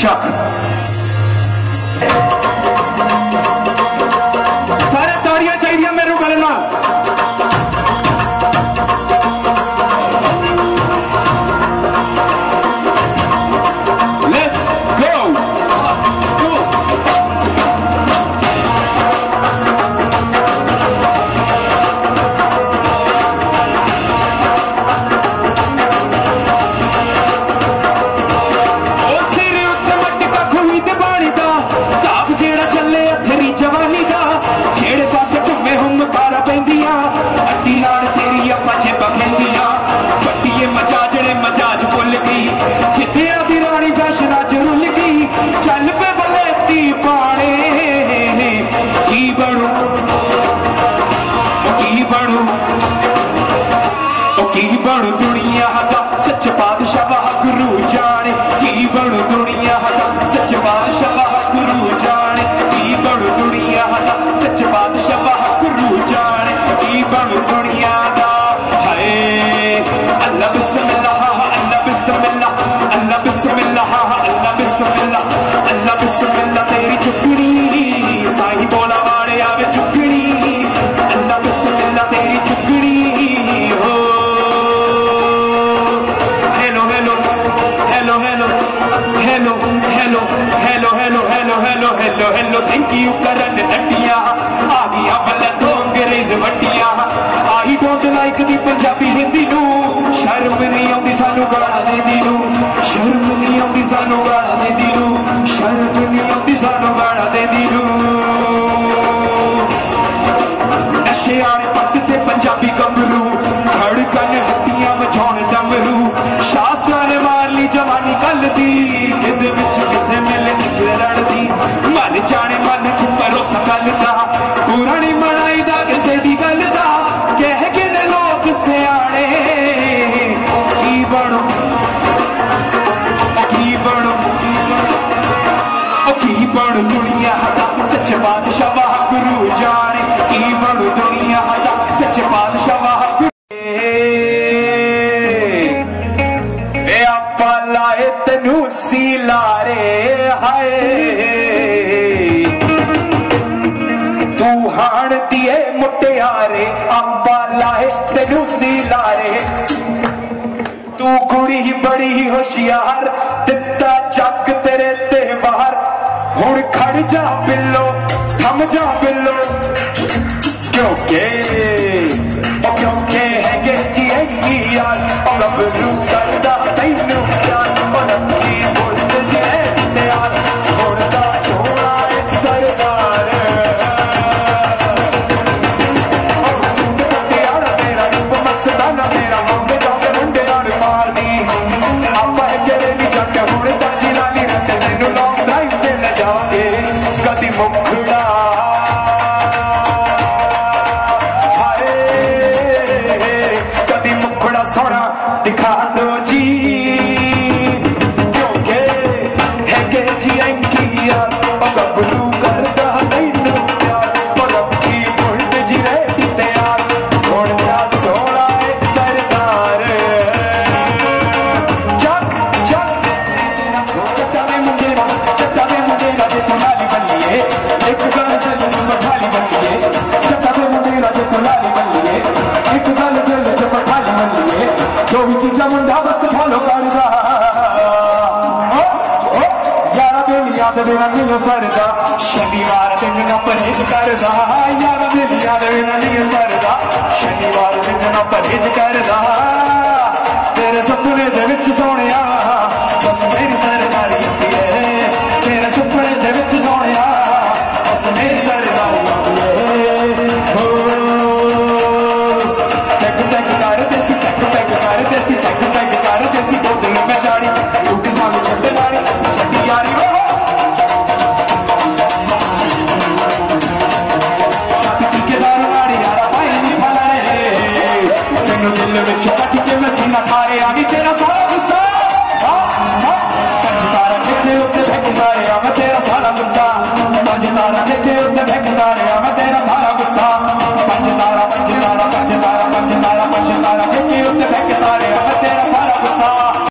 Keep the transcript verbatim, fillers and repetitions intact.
चक सारे ताड़ियां चाहिए मेरे गल नाल। लेट्स गो बणु दुनिया दा सच बादशाह गुरु जाने की बणु दुनिया दा सच बादशाह गुरु जाने की बणु दुनिया दा सच बादशाह गुरु जाने की बणु दुनिया दा हाय अल्लाह बिस्मिल्लाह अल्लाह बिस्मिल्लाह अल्लाह बिस्मिल्लाह अल्लाह बिस्मिल्लाह अल्लाह बिस्मिल्लाह तेरी चुकड़ी साईं बोला वाले आवे चुकड़ी अल्लाह बिस्मिल्लाह तेरी चुकड़ी हो hello hello hello hello hello hello hello hello thank you Karan टट्टियां आ गया बल्ले तो अंग्रेज वट्टियां I don't like the Punjabi Hindi नू शर्म नहीं आउंदी सानू गाना देंदी नू शर्म नहीं आउंदी सानू गाना देंदी नू शर्म नहीं आउंदी सानू गाना देंदी नू नशे आले पत्त ते पंजाबी गंभरू धड़कन हट्टियां वजाउण डमरू शास्त्रा ने मार ली जवानी कल दी किदे विच किथे मिले किथे लड़दी मन जाने मन को भरोसा गल दा पूरा नहीं मनाई दा किसे दी गल दा कह के ने लोग सियाणे की बणो की बणो की बणो दुनिया दा सच बादशाह गुरु जाने की बणो दुनिया दा सच बादशाह लाए तेनू सी लारे हाय तू हाण दिए मुटियारे अंबा लाए तेनू सी लारे तू कुड़ी ही बड़ी ही होशियार दिता जग तेरे ते बाहर हुण खड़ जा बिल्लो थम जा बिल्लो क्योंकि क्योंकि है कि जी यार और गबरू करदा तैनू प्यार और अखी बुलद जे प्यार होंदा सोना एक सरदार और सुन प्यार तेरा रूप मस्ताना मेरा मुंडे जाके मुंडे नाल मारदी आपा जेड़े भी जाके हुण ताजी लाली रख तैनू लॉन्ग ड्राइव ते ले जावांगे कदी मुखड़ा सोना दिखा दो जी क्योंकि है के जी अंकिया गबरू करदा तैनू प्यार और अखी बुलद जी रहती तैयार होंदा सोना एक सरदार चक चक चट्टा में मुंडे ना चट्टा में मुंडे ना जे तू लाली बल्लिए एक गल चल तू मठाली बल्लिए चट्टा में मुंडे ना जे तू लाली बल्लिए एक गल चल तू मठाली बल्लिए जो भी चीजा मुंडा बस फॉलो करदा यारा बेली याद बिना नहीं सरदा शनिवार दिन ना परहेज करदा यारा बेली याद बिना नहीं सरदा शनिवार दिन ना परहेज करदा तेरे सपने दे विच सोहणिया बस मेरी सरदारी आती है तेरे सपने दे विच सोहणिया बस मेरी सरदारी आती है हो टक टक कर देसी टक टक कर देसी टक टक कर देसी बोतल में जानी टूटी सानू छड्ड लानी असी छड्डी यारी हो छाती टीके दारू लाड़ी यारा भाई नहीं फलाने तेनू दिल विच कट के मैं सीना खारे आ गई तेरा सारा गुस्सा तारा किथे उत्ते फेंकदा रे आ मैं तेरा सारा गुस्सा तारा किथे उत्ते फेंकदा रे आ मैं तेरा सारा गुस्सा